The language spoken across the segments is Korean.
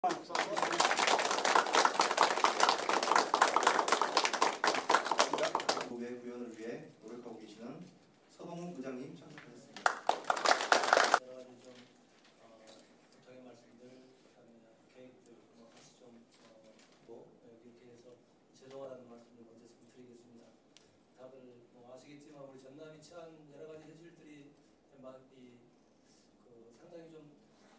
노회 구현을 위해 노력하고 계시는 서동훈 부장님 참석하셨습니다. 여러 가지 좀 부탁의 말씀들, 그다음에 계획들 같이 좀 이렇게 해서 죄송하다는 말씀을 먼저 좀 드리겠습니다. 다들 아시겠지만 우리 전남이 처한 여러 가지 현실들이 상당히 좀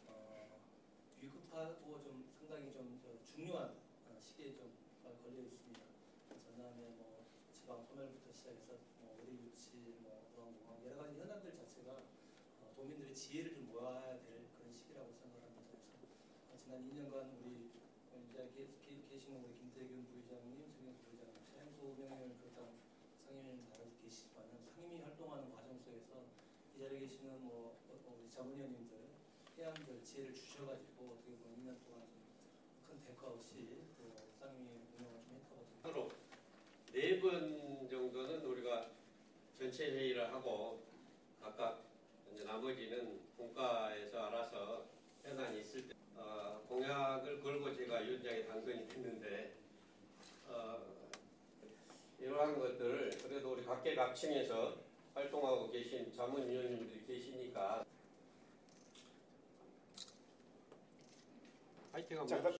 위급하고 좀 상당히 좀 중요한 시기에 좀 걸려 있습니다. 전남의 지방 소멸부터 시작해서 의료 유치, 여러 가지 현안들 자체가 도민들의 지혜를 좀 모아야 될 그런 시기라고 생각합니다. 그래서 지난 2년간 우리 계시는 우리 김태균 부의장님, 정영수 부의장님, 최행소 운영위원을 비롯한 상임위원님 다 계시지만 상임위 활동하는 과정 속에서 이 자리에 계시는 우리 자문위원님들, 회원들 지혜를 주셔가지고 어떻게 보면 2년 동안 큰 대가 없이 상임위 운영을 좀 했다고 듭니다. 4번 정도는 우리가 전체 회의를 하고 각각 이제 나머지는 본가에서 알아서 현안이 있을 때 공약을 걸고 제가 위원장에 당선이 됐는데 이러한 것들을 그래도 우리 각계각층에서 활동하고 계신 자문위원님들이 계시니까 화이팅 한번